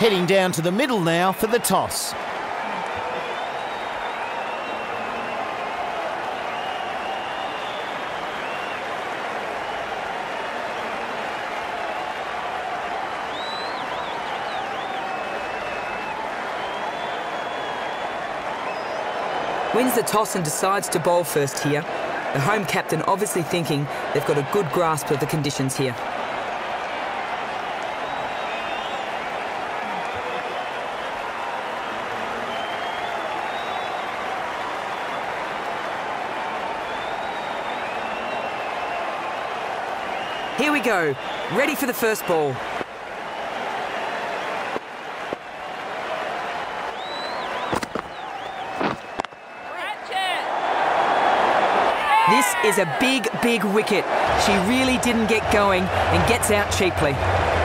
Heading down to the middle now for the toss. Wins the toss and decides to bowl first here. The home captain obviously thinking they've got a good grasp of the conditions here. Here we go, ready for the first ball. This is a big, big wicket. She really didn't get going and gets out cheaply.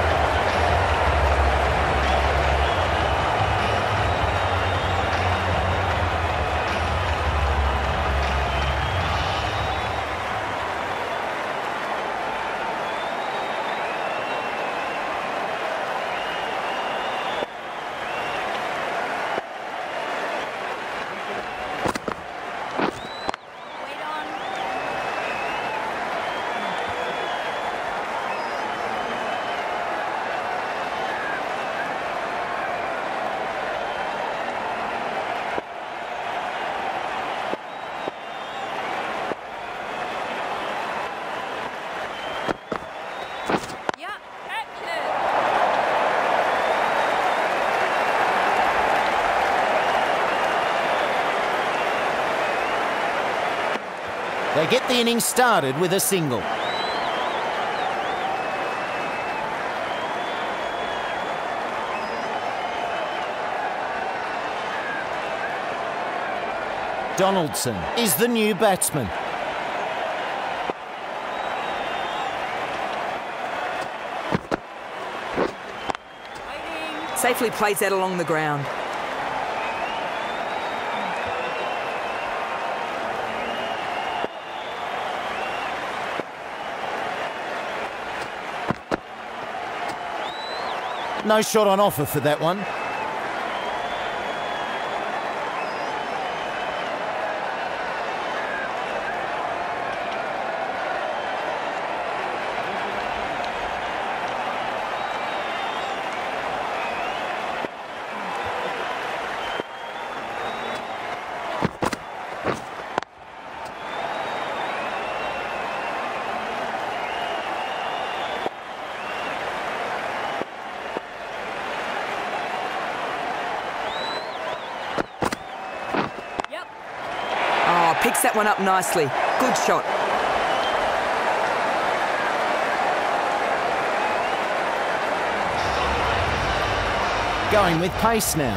They get the innings started with a single. Donaldson is the new batsman. Safely plays that along the ground. No shot on offer for that one. Picks that one up nicely. Good shot. Going with pace now.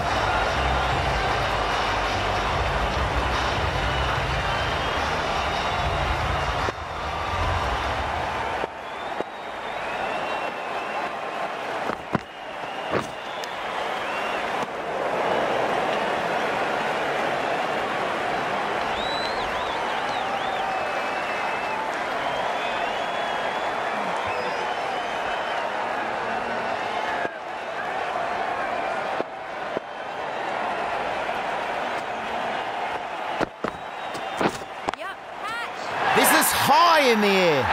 This is high in the air.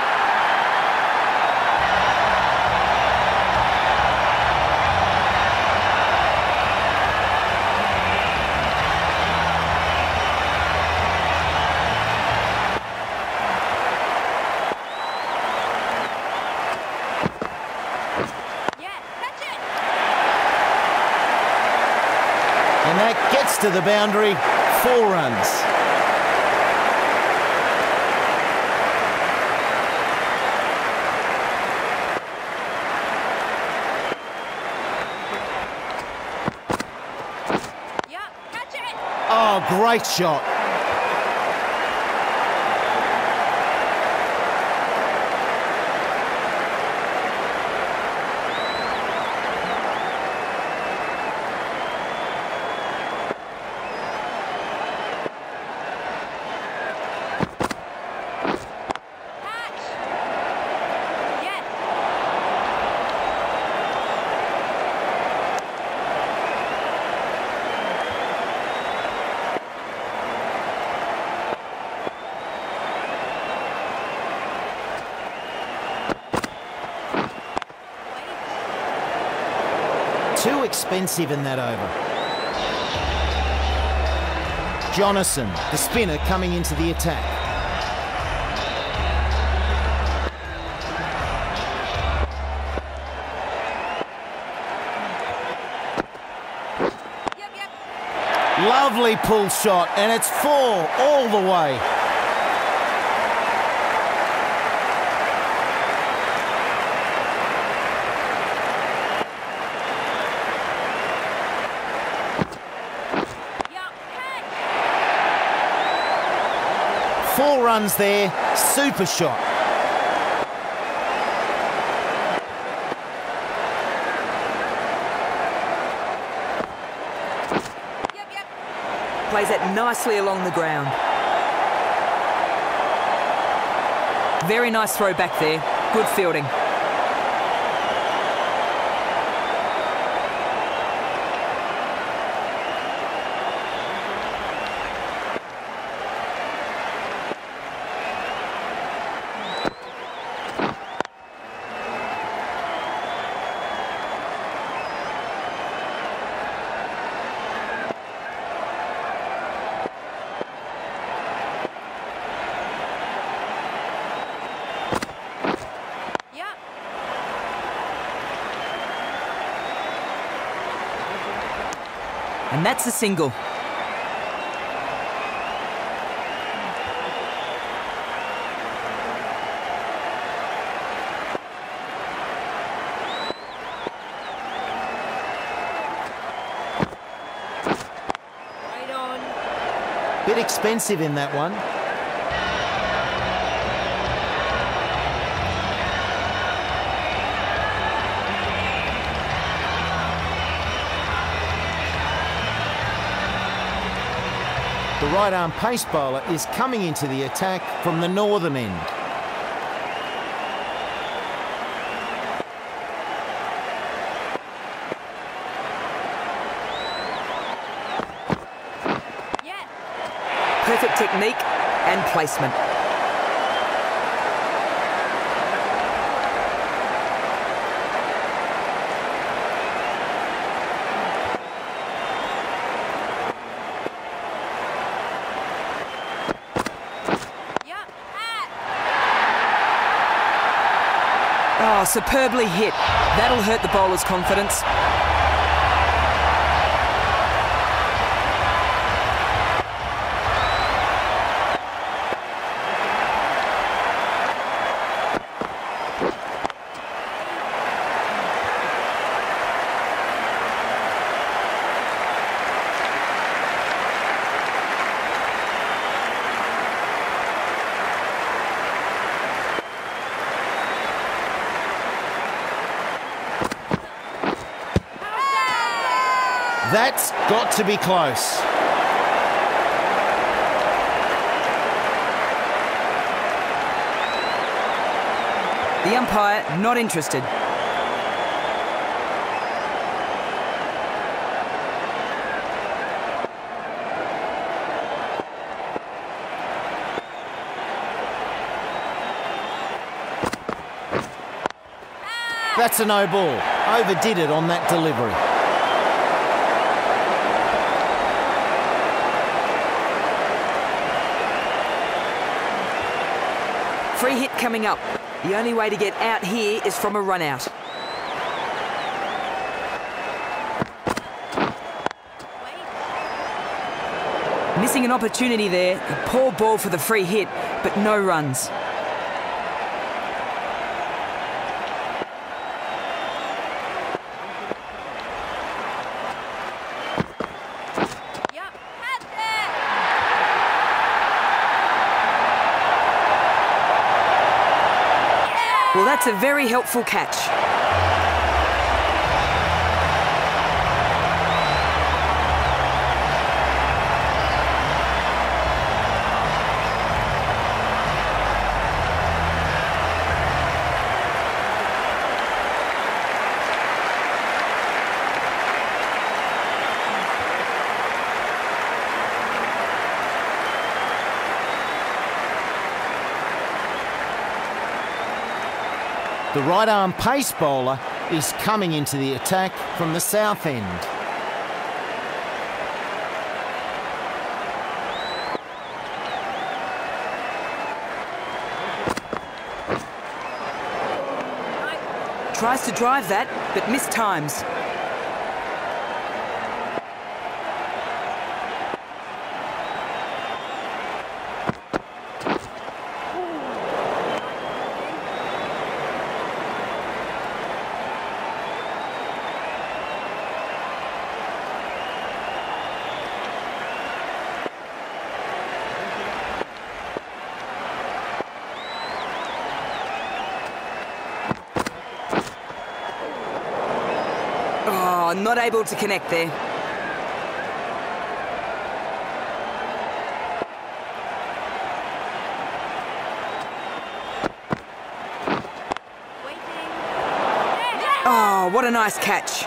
And that gets to the boundary, 4 runs. Oh, great shot. expensive in that over. Jonathan, the spinner, coming into the attack. Lovely pull shot, and it's 4 all the way. Four runs there, super shot. Plays that nicely along the ground. Very nice throw back there. Good fielding. And that's a single. Right on. Bit expensive in that one. The right-arm pace bowler is coming into the attack from the northern end. Yeah. Perfect technique and placement. Oh, superbly hit. That'll hurt the bowler's confidence. That's got to be close. The umpire not interested. That's a no ball. Overdid it on that delivery. Free hit coming up. The only way to get out here is from a run out. Missing an opportunity there. A poor ball for the free hit, but no runs. Well, that's a very helpful catch. The right-arm pace bowler is coming into the attack from the south end. Tries to drive that, but mistimes. Oh, not able to connect there. Waiting. Oh, what a nice catch.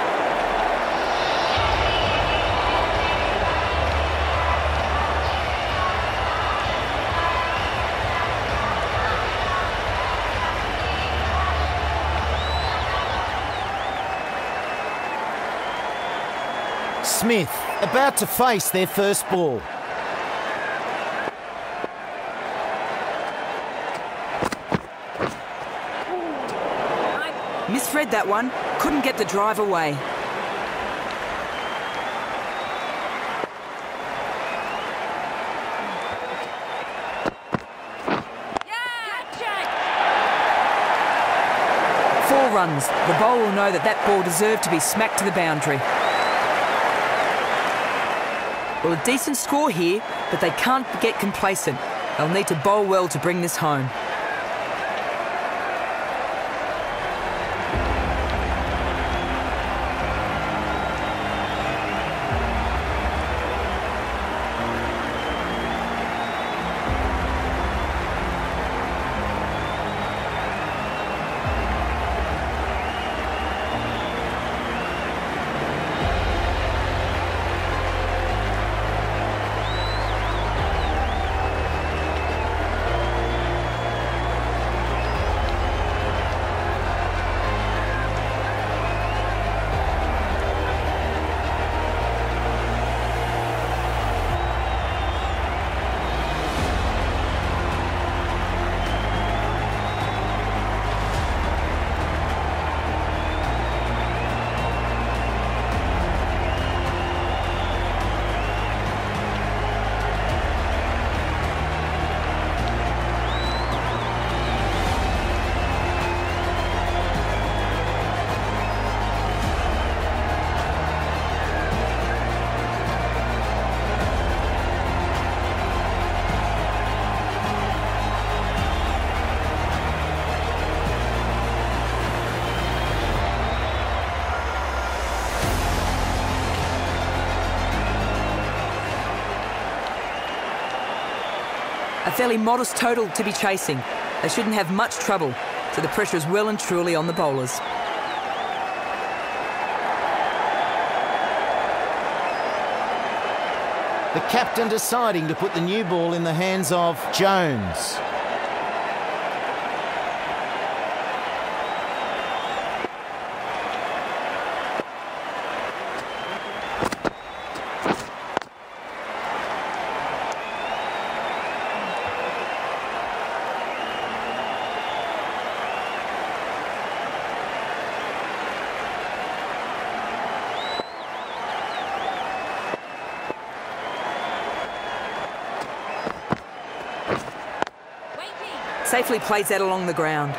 Smith about to face their first ball. Misread that one. Couldn't get the drive away. Catch 4 runs. The bowler will know that that ball deserved to be smacked to the boundary. Well, a decent score here, but they can't get complacent. They'll need to bowl well to bring this home. A fairly modest total to be chasing. They shouldn't have much trouble, so the pressure is well and truly on the bowlers. The captain deciding to put the new ball in the hands of Jones. Safely plays that along the ground.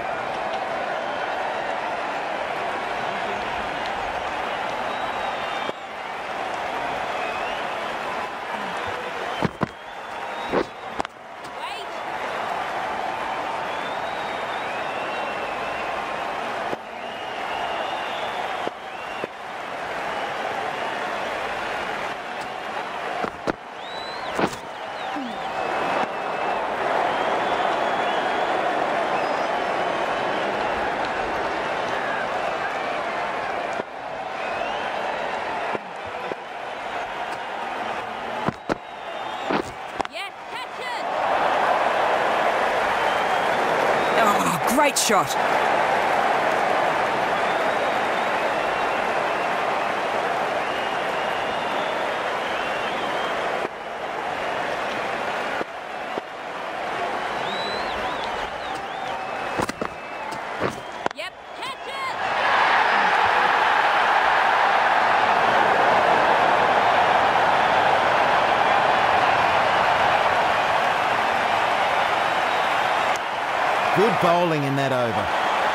Great shot. Good bowling in that over.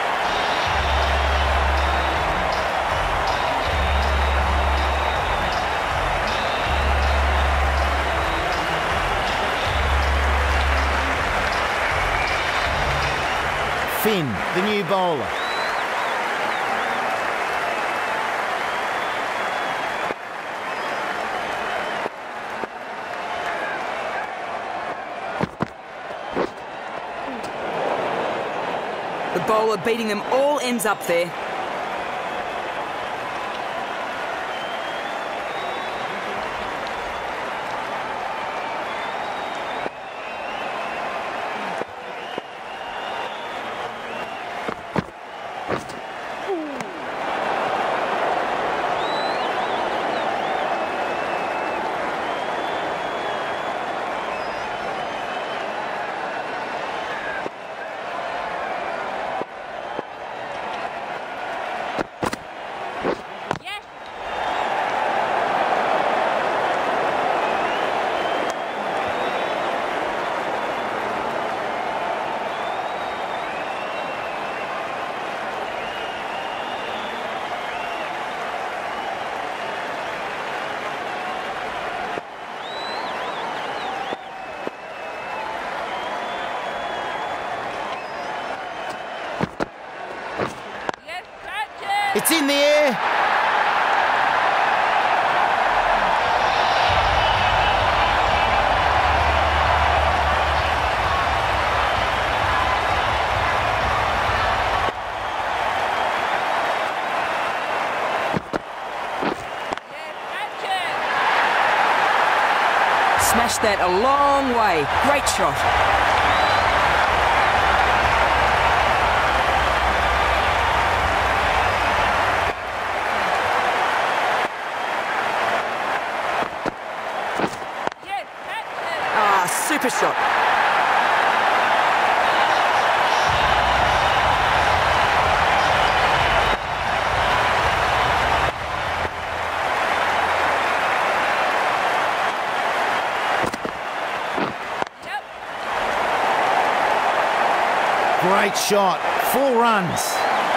Finn, the new bowler. The bowler beating them all ends up there. It's in the air. Smashed that a long way. Great shot. Super shot. Great shot. 4 runs.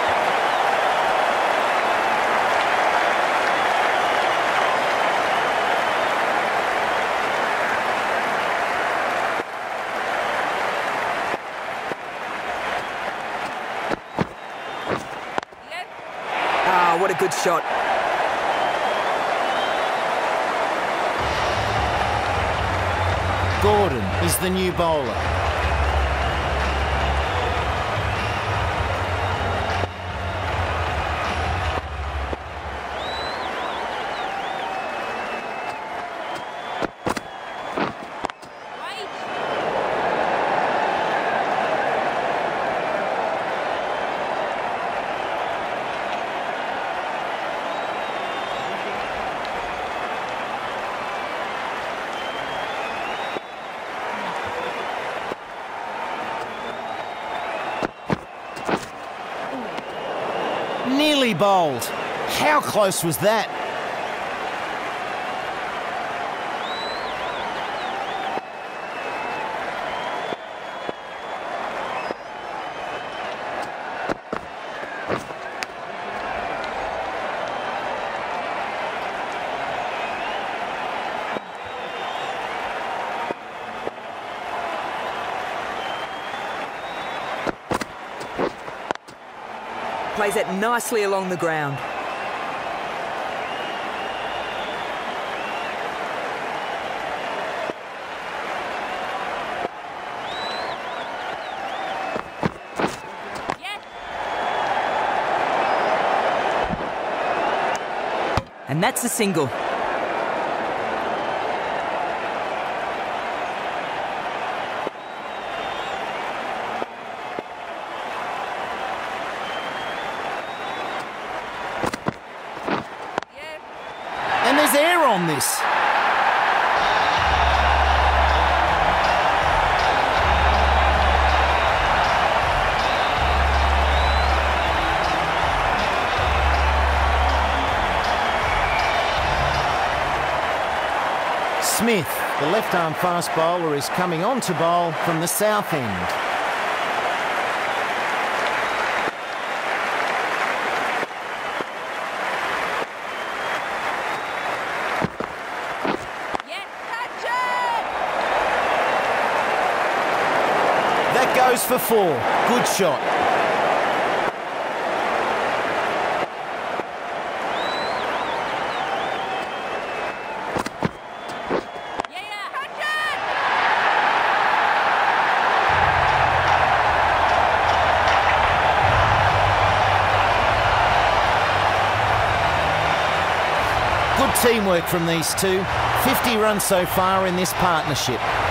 What a good shot. Gordon is the new bowler. Nearly bowled. How close was that? Plays that nicely along the ground. Yes. And that's a single. And there's air on this. Smith, the left-arm fast bowler, is coming on to bowl from the south end. goes for 4. Good shot. Good teamwork from these two. 50 runs so far in this partnership.